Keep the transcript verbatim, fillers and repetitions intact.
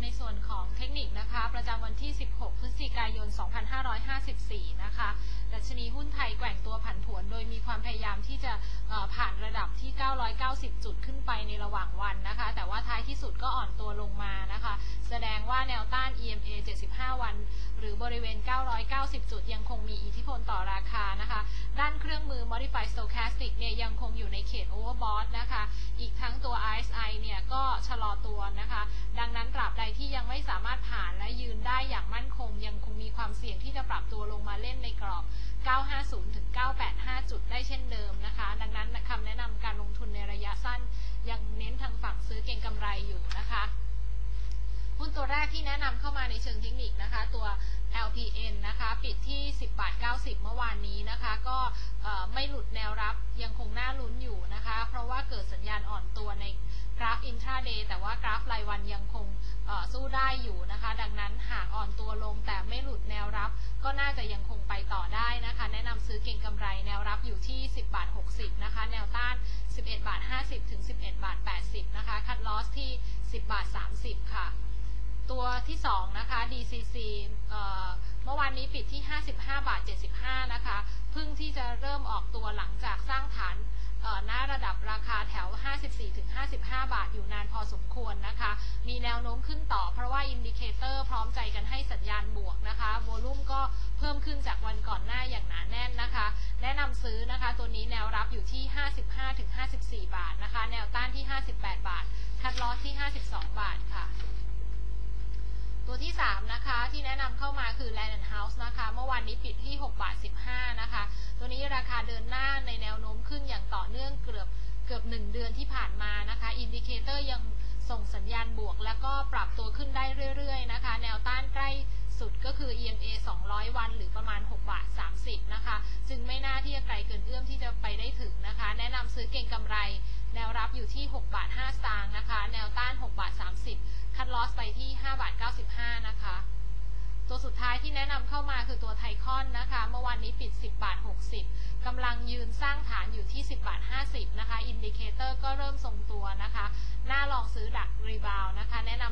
ส่วนของเทคนิคนะคะประจำวันที่สิบหกพฤศจิกายนสองพันห้าร้อยห้าสิบสี่นะคะดัชนีหุ้นไทยแกว่งตัวผันผวนโดยมีความพยายามที่จะผ่านระดับที่เก้าร้อยเก้าสิบจุดขึ้นไปในระหว่างวันนะคะแต่ว่าท้ายที่สุดก็อ่อนตัวลงมานะคะแสดงว่าแนวต้าน อี เอ็ม เอ เจ็ดสิบห้าวันหรือบริเวณเก้าร้อยเก้าสิบจุดยังคงมีอิทธิพลต่อราคานะคะด้านเครื่องมือ Modified Stochastic เนี่ยยังคงอยู่ในเขต Overbought นะคะอีกทั้งตัว อาร์ เอส ไอ เนี่ยก็ชะลอตัวนะคะดังนั้นตราบใดที่ยังไม่สามารถผ่านและยืนได้อย่างมั่นคงยังคงมีความเสี่ยงที่จะปรับตัวลงมาเล่นในกรอบเก้าร้อยห้าสิบถึงเก้าร้อยแปดสิบห้าจุดได้เช่นเดิมนะคะดังนั้นคำแนะนำการลงทุนในระยะสั้นยังเน้นทางฝั่งซื้อเก็งกำไรอยู่นะคะหุ้นตัวแรกที่แนะนำเข้ามาในเชิงเทคนิคนะคะตัว แอล พี เอ็น นะคะปิดที่สิบบาทเก้าสิบเมื่อวานนี้นะคะก็ไม่หลุดแนวรับยังคงน่าลุ้นอยู่นะคะเพราะว่าเกิดสัญญาณอ่อนตัวในกราฟ intraday แต่ว่ากราฟรายวันยังคงสู้ได้อยู่นะคะดังนั้นหากอ่อนตัวลงแต่ไม่หลุดแนวรับก็น่าจะยังคงไปต่อได้นะคะแนะนำซื้อเก็งกำไรแนวรับอยู่ที่สิบบาทหกสิบนะคะแนวต้านสิบเอ็ดบาทห้าสิบถึงสิบเอ็ดบาทแปดสิบนะคะคัทลอสที่สิบบาทสามสิบค่ะตัวที่สองนะคะ ดี ซี ซี เอ่อเมื่อวานนี้ปิดที่ห้าสิบห้าบาทเจ็ดสิบห้านะคะเพิ่งที่จะเริ่มออกตัวหลังจากสร้างฐานหน้าระดับราคาแถว ห้าสิบสี่ถึงห้าสิบห้า บาทอยู่นานพอสมควรนะคะมีแนวโน้มขึ้นต่อเพราะว่าอินดิเคเตอร์พร้อมใจกันให้สัญญาณบวกนะคะโวลุ่มก็เพิ่มขึ้นจากวันก่อนหน้าอย่างหนาแน่นนะคะแนะนำซื้อนะคะตัวนี้แนวรับอยู่ที่ห้าสิบห้าถึงห้าสิบสี่บาทนะคะแนวต้านที่ห้าสิบแปดบาทคัทลอสที่ห้าสิบสองบาทค่ะตัวที่สามนะคะที่แนะนำเข้ามาคือ Land and House นะคะเมื่อวานนี้ปิดที่หกบาทสิบห้านะคะตัวนี้ราคาเดินหน้าในแนวโน้มขึ้นอย่างต่อเนื่องเกือบเกือบหนึ่งเดือนที่ผ่านมานะคะอินดิเคเตอร์ยังส่งสัญญาณบวกแล้วก็ปรับตัวขึ้นได้เรื่อยๆนะคะแนวต้านใกล้สุดก็คือ อี เอ็ม เอ สองร้อยวันหรือประมาณหกบาทสามสิบนะคะจึงไม่น่าที่จะไกลเกินเอื้อมที่จะไปได้ถึงนะคะแนะนำซื้อเก็งกำไรแนวรับอยู่ที่หกบาทห้าสตางค์นะคะแนวต้านหกบาทสามสิบคัทลอสไปที่ห้าบาทเก้าสิบห้านะคะตัวสุดท้ายที่แนะนำเข้ามาคือตัวไทคอนนะคะเมื่อวานนี้ปิดสิบบาทหกสิบกำลังยืนสร้างฐานอยู่ที่สิบบาทห้าสิบนะคะอินดิเคเตอร์ก็เริ่มทรงตัวนะคะน่าลองซื้อดักรีบาวนะคะแนะน